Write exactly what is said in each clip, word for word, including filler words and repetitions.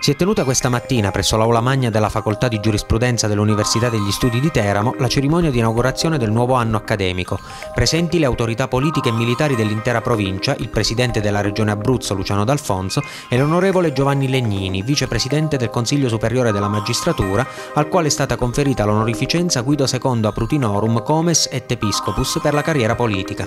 Si è tenuta questa mattina presso l'Aula Magna della Facoltà di Giurisprudenza dell'Università degli Studi di Teramo la cerimonia di inaugurazione del nuovo anno accademico. Presenti le autorità politiche e militari dell'intera provincia, il presidente della Regione Abruzzo Luciano D'Alfonso e l'onorevole Giovanni Legnini, vicepresidente del Consiglio Superiore della Magistratura, al quale è stata conferita l'onorificenza Guido secondo Aprutinorum Comes et Episcopus per la carriera politica.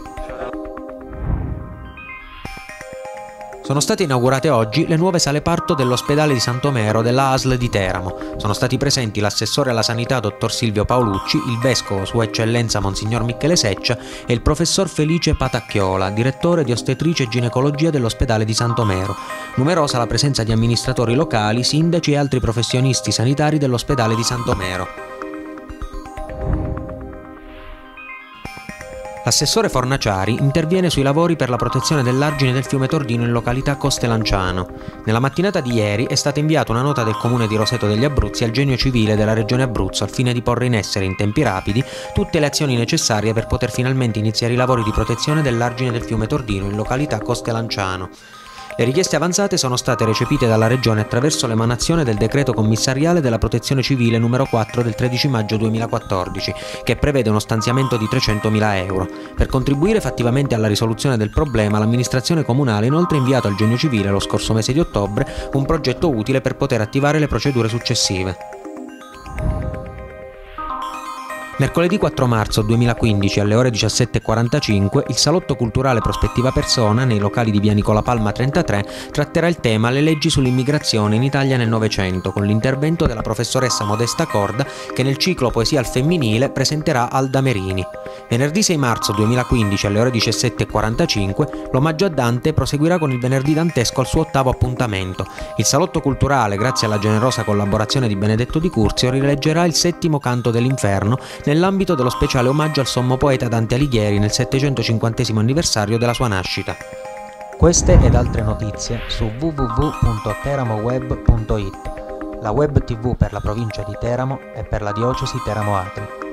Sono state inaugurate oggi le nuove sale parto dell'ospedale di Santomero della A S L di Teramo. Sono stati presenti l'assessore alla sanità dottor Silvio Paolucci, il vescovo Sua Eccellenza Monsignor Michele Seccia e il professor Felice Patacchiola, direttore di ostetricia e ginecologia dell'ospedale di Santomero. Numerosa la presenza di amministratori locali, sindaci e altri professionisti sanitari dell'ospedale di Santomero. L'assessore Fornaciari interviene sui lavori per la protezione dell'argine del fiume Tordino in località Coste Lanciano. Nella mattinata di ieri è stata inviata una nota del comune di Roseto degli Abruzzi al Genio Civile della Regione Abruzzo al fine di porre in essere in tempi rapidi tutte le azioni necessarie per poter finalmente iniziare i lavori di protezione dell'argine del fiume Tordino in località Coste Lanciano. Le richieste avanzate sono state recepite dalla Regione attraverso l'emanazione del decreto commissariale della Protezione Civile numero quattro del tredici maggio duemilaquattordici, che prevede uno stanziamento di trecentomila euro. Per contribuire fattivamente alla risoluzione del problema, l'amministrazione comunale ha inoltre inviato al Genio Civile lo scorso mese di ottobre un progetto utile per poter attivare le procedure successive. Mercoledì quattro marzo duemilaquindici alle ore diciassette e quarantacinque il Salotto Culturale Prospettiva Persona nei locali di via Nicola Palma trentatré tratterà il tema Le leggi sull'immigrazione in Italia nel Novecento con l'intervento della professoressa Modesta Corda che nel ciclo Poesia al femminile presenterà Alda Merini. Venerdì sei marzo duemilaquindici alle ore diciassette e quarantacinque l'omaggio a Dante proseguirà con il venerdì dantesco al suo ottavo appuntamento. Il Salotto Culturale, grazie alla generosa collaborazione di Benedetto Di Curzio, rileggerà il settimo canto dell'Inferno nell'ambito dello speciale omaggio al sommo poeta Dante Alighieri nel settecentocinquantesimo anniversario della sua nascita. Queste ed altre notizie su w w w punto teramoweb punto it, la web tv per la provincia di Teramo e per la diocesi Teramo Atri.